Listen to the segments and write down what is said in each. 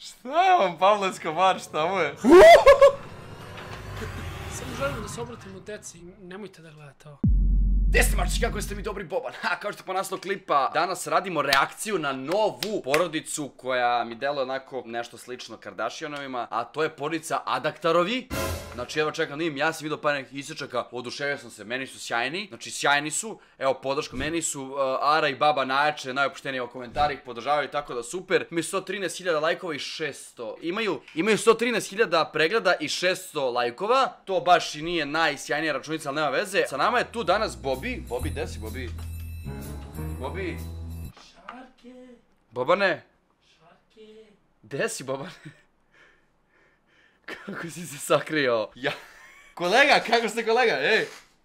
Šta je vam Pavlensko bar, šta mu je? Samo želim da se obratimo deci, nemojte da gledate ovo. Gdje ste marčići, kako ste mi dobri Boban? Kao što po naslovu klipa, danas radimo reakciju na novu porodicu koja mi deluje onako nešto slično Kardashianovima, a to je porodica Adaktarovi. Znači evo čekam da im, ja sam vidio par nekih isječaka, oduševio sam se, meni su sjajni, znači sjajni su, evo podrška, meni su Ara i baba najjače, najopuštenije u komentarih, podržavaju tako da super. Imaju 113.000 lajkova i 600, imaju 113.000 pregleda i 600 lajkova, to baš i nije najsjajnija računica, ali nema veze. Sa nama je tu danas Bobi, gde si Bobi? Bobi? Sharke. Bobane? Sharke. Gde si Bobane? Kako si se sakrio? Ja. Kolega, kako ste kolega? Ej!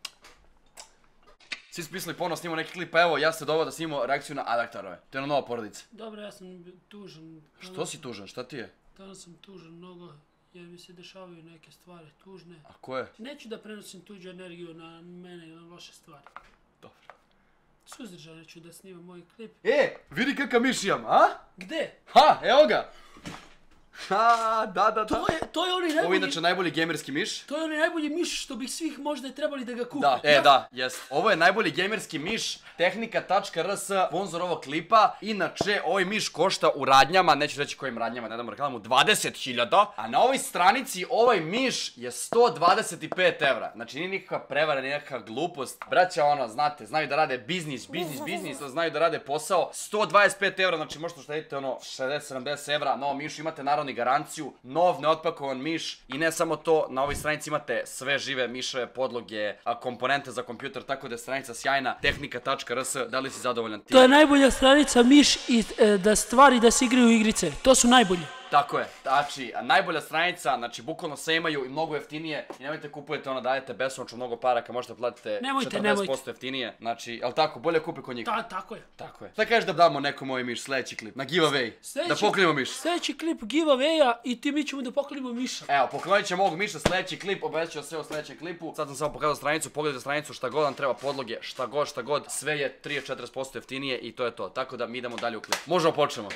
Svi su pisali ponovno snimao neki klip, pa evo ja se doveo da snimamo reakciju na Adaktarove. To je ona nova porodica. Dobro, ja sam tužan. Što si tužan? Šta ti je? Danas sam tužan mnogo, jer mi se dešavaju neke stvari tužne. A ko je? Neću da prenosim tuđu energiju na mene i na loše stvari. Dobro. Suzdržano ću da snimam moj klip. Vidi kakav miš imam, a? Gde? Ha, evo ga! Ha, da. To je onaj najbolji... Ovo je inače najbolji gamerski miš. To je onaj najbolji miš što bih svih možda trebali da ga kupe. Da, da, jest. Ovo je najbolji gamerski miš, tehnika.rs, sponzor ovog klipa. Inače, ovaj miš košta u radnjama, neću reći kojim radnjama, ne dam reklamu, 20.000. A na ovoj stranici ovaj miš je 125 evra. Znači nije nikakva prevara, nije nikakva glupost. Braća ono, znate, znaju da rade biznis, znaju da rade posao. 125 evra, znači možete uštediti ono 60-70 evra. Na ovom mišu imate naravno i garanciju, nov neotpakovan miš i ne samo to, na ovoj stranici imate sve žive miševe, podloge, komponente za kompjuter, tako da je stranica sjajna, tehnika.rs, da li si zadovoljan ti? To je najbolja stranica miš i da stvari da se igraju igrice, to su najbolji. Tako je, znači, najbolja stranica, znači, bukvalno se imaju i mnogo jeftinije i nemojte kupujete ono, dajete besomučno mnogo para kad možete platite 40% jeftinije, znači, jel tako, bolje kupi kod njih? Tako je. Tako je. Šta kažeš da damo nekom ovaj miš, sljedeći klip, na giveaway, da poklonimo miš? Sljedeći klip giveaway-a i mi ćemo da poklonimo miša. Evo, poklonit ćemo ovog miša, sljedeći klip, obećao sve u sljedećem klipu, sad sam samo pokazao stranicu, pogledajte stranicu, šta god vam treba, podloge, šta god, sve je 30-40% jeftinije i to je to, tako da mi idemo dalje u klip. Možemo počnemo.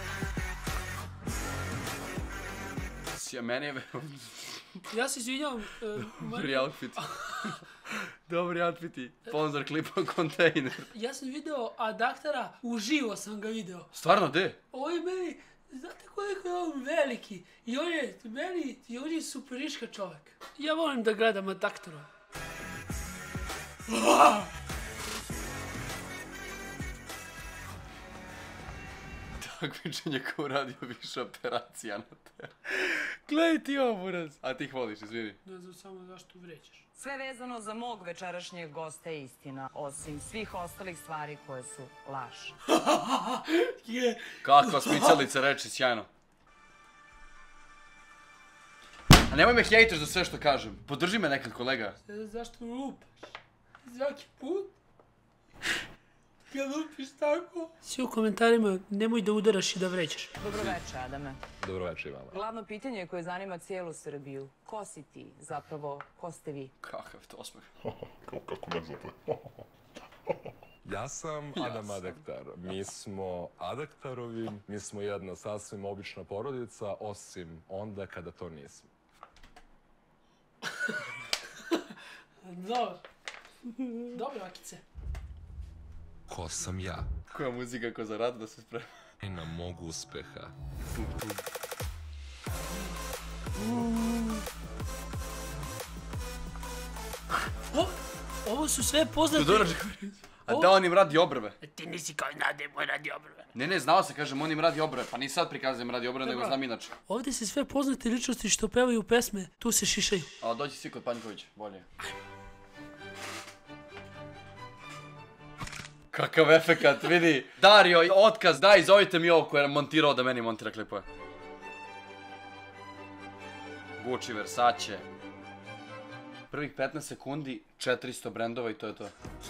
Meni je... Ja se izvinjavam... Dobri outfit. Dobri outfiti. Sponzor klipa kontejner. Ja sam video Adaktara, uživo sam ga video. Stvarno, gde? Ovo je meni, znate koliko je on veliki. I on je meni, i on je superiška čovjek. Ja volim da gledam Adaktarova. Takmičenje ko uradio više operacija na te. Gledaj ti ovo, buraz. A ti ih voliš, izvini. Ne znam samo zašto vrećeš. Sve vezano za mog večerašnjeg gosta je istina, osim svih ostalih stvari koje su laž. Kakva smiceljica reči, sjajno. A nemoj me hejteš za sve što kažem. Podrži me nekad, kolega. Zašto lupaš? Svaki put? Kad lupiš tako? Svi u komentarima, nemoj da udaraš i da vrećeš. Dobroveče, Adame. Dobroveče, Ivana. Glavno pitanje koje zanima cijelu Srbiju. Ko si ti? Zapravo, ko ste vi? Kakav to osmeh. Kako me zove? Ja sam Adam Adaktar. Mi smo Adaktarovi. Mi smo jedna sasvim obična porodica, osim onda kada to nismo. Dobro. Dobro, Akice. Ko sam ja? Koja muzika ko za rad da se sprema? I na mog uspeha. Ovo su sve poznati... A da on im radi obrve? Ti nisi kao Nade moj radi obrve. Ne, znao se, kažem, on im radi obrve, pa ni sad prikazujem radi obrve, nego znam inače. Ovdje se sve poznate ličnosti što pevaju pesme, tu se šišaju. A dođi svi kod Panjkovića, bolje. Kakav efekat, vidi. Dario, otkaz, daj, zovite mi ovo koje je montirao da meni montira klipove. Gucci, Versace. Prvih 15 sekundi, 400 brendova i to je to.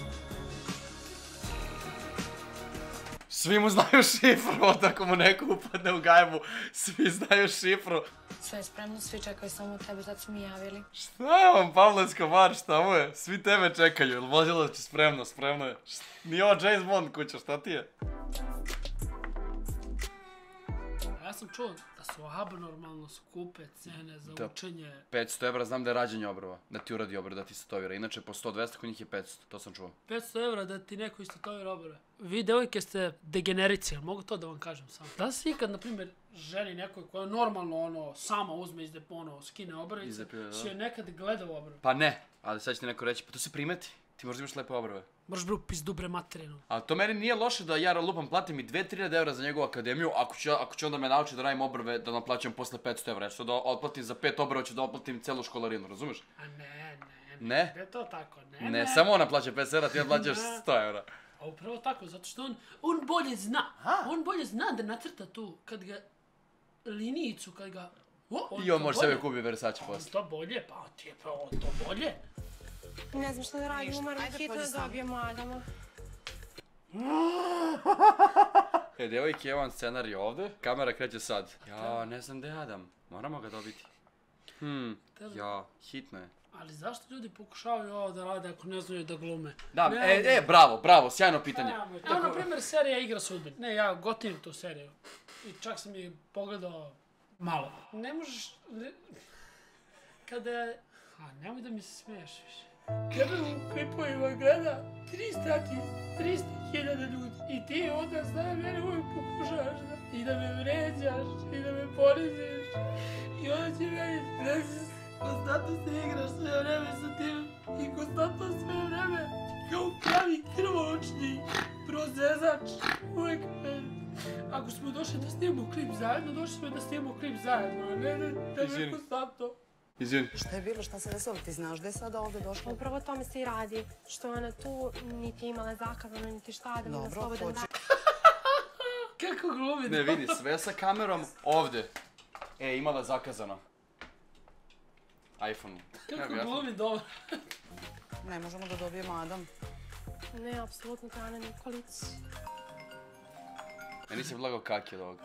Svi mu znaju šifru, od ako mu neko upadne u gajbu, svi znaju šifru. Sve je spremno, svi čekaju samo tebe, sad su mi javili. Šta je vam Pavlensko bar, šta mu je? Svi tebe čekaju, jel vozilo će spremno je. Nije ovo James Bond kuća, šta ti je? sam čuo da su abnormalno skupe cene za učenje. 500 evra, znam da je rađenje obrva, da ti uradi obrve, da ti istotovira. Inače, po 100-200, kod njih je 500, to sam čuo. 500 evra da ti neko istotovira obrve. Vi, devojke, ste degenerici, ali mogu to da vam kažem samo. Da li si ikad, na primjer, ženi nekoj koja normalno, sama uzme skine obrvice, si joj nekad gledao obrve? Pa ne, ali sad će ti neko reći, pa to se primeti. Ti možda imaš lepe obrve. Moraš bre u pizdu bre materinu. Ali to meni nije loše da ja lupam platim i 2-3 evra za njegovu akademiju, ako će onda me nauči da radim obrve, da naplaćam posle 500 evra. Ja ću da otplatim za 5 obrva, ću da otplatim celu školarinu, razumeš? A ne. Ne? Ne to tako, ne. Ne, samo ona plaća 500 evra, ti naplaćaš 100 evra. A upravo tako, zato što on bolje zna. On bolje zna da nacrta tu, kad ga linijicu, kad ga... I on može sebe kupi Versace posle. To bolje, pa ti je to bolje. Ne znam što da radim, moram hitno da dobijemo Adama. Devojke, evo vam scenarij ovde. Kamera kreće sad. Ja, ne znam gde je Adam. Moramo ga dobiti. Ja, hitno je. Ali zašto ljudi pokušavaju ovo da rade ako ne znaju da glume? Da, bravo, sjajno pitanje. Evo, na primjer, serija Igra sudbine. Ne, ja gotivim tu seriju. I čak sam je pogledao malo. Ne možeš... Kada je... nemoj da mi se smiješ više. Kada u klipovima gleda 300.000 ljudi i ti onda znaš mene uvijek pokušavaš i da me vređaš i da me poniziš i onda će meni konstantno se igraš sve vreme sa tim i konstantno sve vreme kao pravi krvoločni prozezač uvijek ako smo došli da snimamo klip zajedno, došli smo da snimamo klip zajedno, a ne da me konstantno. Izvini. Šta je bilo, šta se desilo? Ti znaš da je sada ovde došla? Upravo o tome se i radi. Što je ona tu, niti imala zakazano, niti šta, da mi na slobodan dan. Kako glumi? Ne vidi, sve sa kamerom ovde. Imala zakazano. iPhone. Kako glumi dobro. Ne možemo da dobijemo Adam. Ne, apsolutno to je Ana Nikolić. Meni se vlagao kaki od ovoga.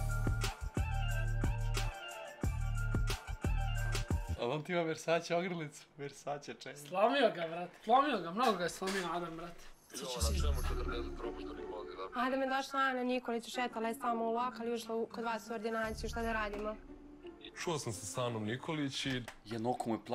Ali on ti ima Versace ogrlicu. Versace čemu. Slomio ga, brate. Slomio ga, mnogo ga je slomio Adam, brate. Adam je došla Ana Nikolić, šetala je samo u lokal i ušla kod vas u ordinaciju, šta da radimo? Čuo sam se sa Anom Nikolić i... Jedno oko mu je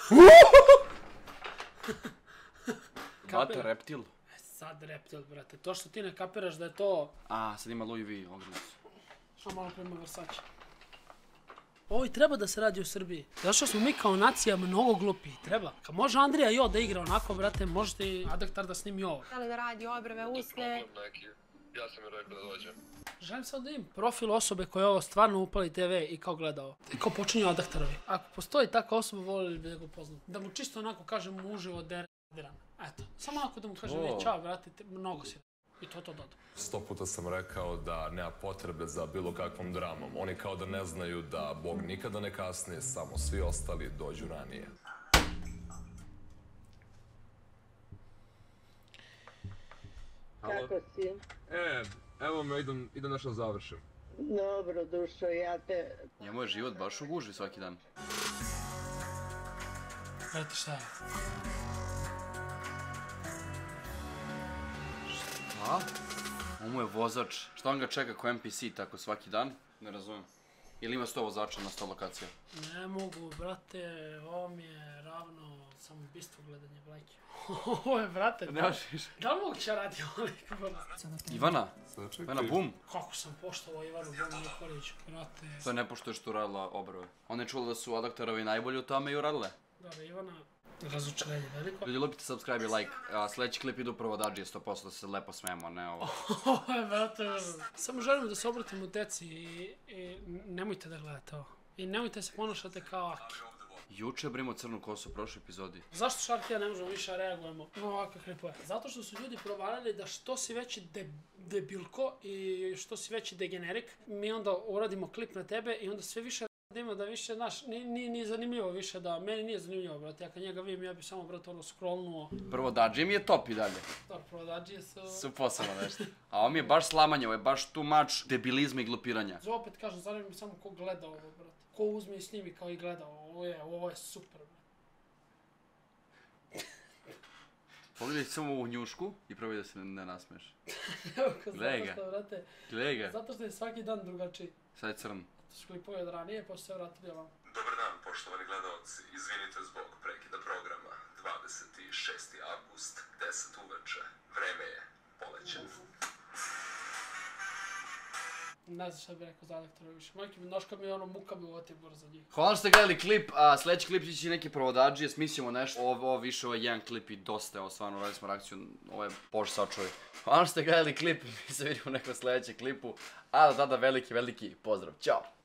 Bata reptil. Sad reptil, brate. To što ti ne kapiraš da je to... Sad ima Louis V ogrlicu. Što malo prema Versace. Ovo i treba da se radi u Srbiji. Zato što smo mi kao nacija mnogo glupiji. Treba. Kad može Andrija Jo da igra onako, brate, možete i Adaktar da snimi ovo. Htjeli da radi obrve, usne. Ja sam joj rekao da dođem. Želim sad da imam profil osobe koja je ovo stvarno upali TV i kao gleda ovo. I kao počinju Adaktarovi. Ako postoji takva osoba, volili bi da ga upoznam. Da mu čisto onako kažem uživo deriran. Eto. Samo onako da mu kažem, čao, brate, mnogo si. I to dodam. 100 puta sam rekao da nema potrebe za bilo kakvom dramom. Oni kao da ne znaju da Bog nikada ne kasni, samo svi ostali dođu ranije. Kako si? Evo me, idem nešto završim. Dobro, dušo, ja te... Njemu je život baš u gužvi svaki dan. Brate, šta je? Šta? On mu je vozač. Šta on ga čeka ko NPC tako svaki dan? Ne razumijem. Ili ima 100 vozača na 100 lokacija? Ne mogu, brate, ovo mi je ravno samoubistvo gledanje blajke. Ovo je, brate, da li moguće radi ovoliko? Ivana? Ivana Bum? Kako sam poštovao Ivanu Bum Nikolić, brate. To ne pošto je što uradila obrve. Ona je čula da su Adaktarovi najbolji u tome i uradile. Dobro, Ivana, razočarenje veliko. Ljudi, lupite subscribe i like. Sljedeći klip idu provodađi 100% da se lepo smijemo, ne ovo. Ovo je, brate, samo želim da se obratimo deci i nemojte da gledate ovo. I nemojte se ponašati kao Aki. Juče brimo crnu kosu u prošloj epizodi. Zašto Sharke ja ne možemo više reagujemo na ovakve klipove? Zato što su ljudi provalili da što si veći debilko i što si veći degenerik, mi onda uradimo klip na tebe i onda sve više radimo da više, znaš, nije zanimljivo više da, meni nije zanimljivo, brate, ja kad njega vidim, ja bi samo, brate, ono, scrollnuo. Provodađi mi je top i dalje. Da, provodađi su posebno nešto. A ovo mi je baš slamanje, ovo je baš too much debilizma i glupiranja. Opet kažem, zanimljivo mi samo ko gleda ovo, brate. Ko uzme i snimi kao i gleda, ovo je super, brate. Pogledaj samo u njušku i probaj da se ne nasmeš. Evo ko zato što, vrate, Gledaj ga. zato što je svaki dan drugačiji. Sad je crn. To su klipove od ranije, pa su se vratili ovamo. Dobar dan, poštovani gledalci. Izvinite zbog prekida programa. 26. avgust, 10 uveče. Vreme je poleće. Ne znam šta bih rekao za Adaktorovi više. Majke mi, noška mi je ono muka me uvati brzo za njih. Hvala što ste gledali klip, a sledeći klip će ići neke provodađije, smislimo nešto. Ovo više, ovo je jedan klip i dosta je, ovo stvarno radili smo reakciju, ovo je Bože sačuvaj. Hvala što ste gledali klip, mi se vidimo u nekom sledećem klipu, a do tada veliki pozdrav, ćao!